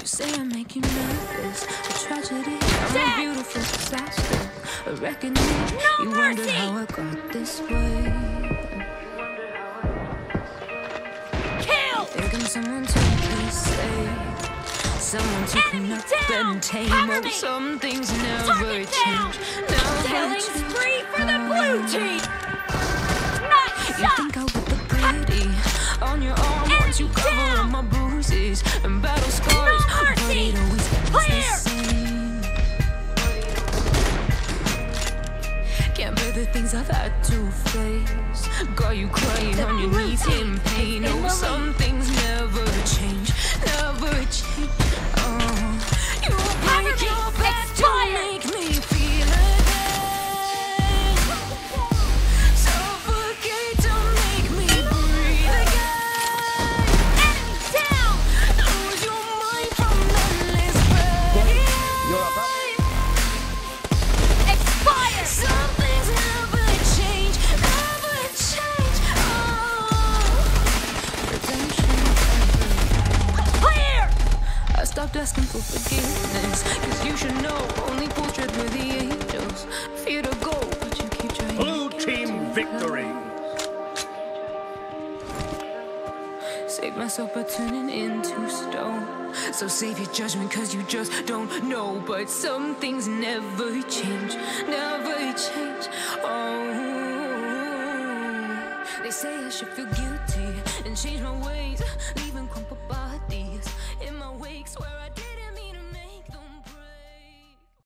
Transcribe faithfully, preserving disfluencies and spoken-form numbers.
You say I make you nervous, a tragedy, I'm a beautiful disaster, a reckoning. No you mercy. wonder how I got this way. Kill! Think I'm someone to be saved, someone to clean up and tame. Oh, some things never Target down. change, never Killing change. spree for the blue team! Nice You shot! think I would look pretty on your arm once you cover up my bruises and battle scars, No mercy. but it always ends Clear. the same. Can't bear the things I've had to face. Got you crying The on your blue knees team in pain. is in Oh, the some lead. things never change, never change. Oh, you Cover break me. your back to Expired. make me feel again. Suffocate to make me breathe again. Enemy down! Lose your mind from endless pain. Expired! Some things never change, never change. Oh, redemption ever. Clear! I stopped asking for forgiveness, cause you should know only fools tread with the angels. Fear to go, but you keep trying. Blue team victory. Save myself by turning into stone. So save your judgment cause you just don't know. But some things never change, never change. Oh, they say I should feel guilty and change my ways.